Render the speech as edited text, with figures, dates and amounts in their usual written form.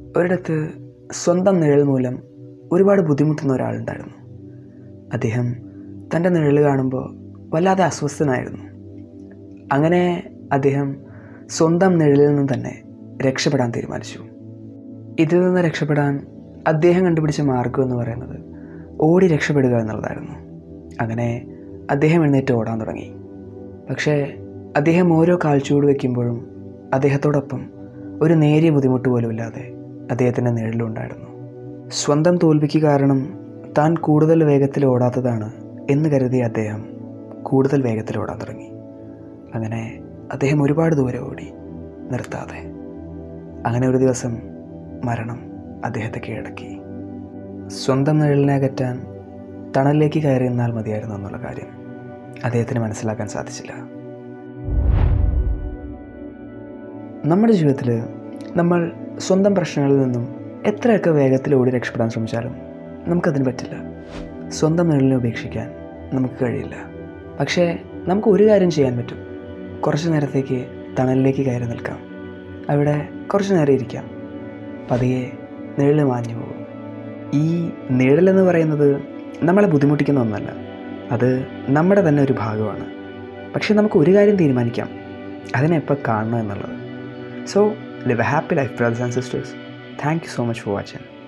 ഒരിടത്ത് സ്വന്തം നിഴൽ മൂലം ഒരുപാട് ബുദ്ധിമുട്ടുന്ന ഒരാളുണ്ടായിരുന്നു. അദ്ദേഹം തൻ്റെ നിഴൽ കാണുമ്പോൾ വല്ലാതെ അസ്വസ്ഥനായിരുന്നു. അങ്ങനെ അദ്ദേഹം സ്വന്തം നിഴലിൽ നിന്ന് തന്നെ രക്ഷപ്പെടാൻ തീരുമാനിച്ചു. ഇതിൽ നിന്ന് രക്ഷപ്പെടാൻ അദ്ദേഹം കണ്ടുപിടിച്ച മാർഗം എന്ന് പറയുന്നത് ഓടി രക്ഷപ്പെടുക എന്നുള്ളതായിരുന്നു. അങ്ങനെ അദ്ദേഹം എഴുന്നേറ്റ് ഓടാൻ തുടങ്ങി. പക്ഷേ അദ്ദേഹം ഓരോ കാൽച്ചുവട് വയ്ക്കുമ്പോഴും അദ്ദേഹത്തോടൊപ്പം ഒരു നേരിയ ബുദ്ധിമുട്ട് പോലുമില്ലാതെ അദ്ദേഹത്തിൻ്റെ നിഴലുണ്ടായിരുന്നു. സ്വന്തം തോൽവിക്ക് കാരണം താൻ കൂടുതൽ വേഗത്തിൽ ഓടാത്തതാണ് എന്ന് കരുതിയ അദ്ദേഹം കൂടുതൽ വേഗത്തിൽ ഓടാൻ തുടങ്ങി. അങ്ങനെ അദ്ദേഹം ഒരുപാട് ദൂരെ ഓടി, നിർത്താതെ. അങ്ങനെ ഒരു ദിവസം മരണം അദ്ദേഹത്തെ കീഴടക്കി. സ്വന്തം നിഴലിനെ അകറ്റാൻ തണലിലേക്ക് കയറി നിന്നാൽ മതിയായിരുന്നു എന്നുള്ള കാര്യം അദ്ദേഹത്തിന് മനസ്സിലാക്കാൻ സാധിച്ചില്ല. നമ്മുടെ ജീവിതത്തിൽ നമ്മൾ സ്വന്തം പ്രശ്നങ്ങളിൽ നിന്നും എത്രയൊക്കെ വേഗത്തിൽ ഓടി രക്ഷപ്പെടാൻ ശ്രമിച്ചാലും നമുക്കതിന് പറ്റില്ല. സ്വന്തം നിഴലിനെ ഉപേക്ഷിക്കാൻ നമുക്ക് കഴിയില്ല. പക്ഷേ നമുക്ക് ഒരു കാര്യം ചെയ്യാൻ പറ്റും. കുറച്ച് നേരത്തേക്ക് തണലിലേക്ക് കയറി നിൽക്കാം. അവിടെ കുറച്ച് നേരം ഇരിക്കാം. പതിയെ നിഴൽ മാഞ്ഞു പോകും. ഈ നിഴലെന്ന് പറയുന്നത് നമ്മളെ ബുദ്ധിമുട്ടിക്കുന്ന ഒന്നല്ല, അത് നമ്മുടെ തന്നെ ഒരു ഭാഗമാണ്. പക്ഷേ നമുക്ക് ഒരു കാര്യം തീരുമാനിക്കാം, അതിനെ എപ്പോൾ കാണണം എന്നുള്ളത്. So live a happy life, brothers and sisters. Thank you so much for watching.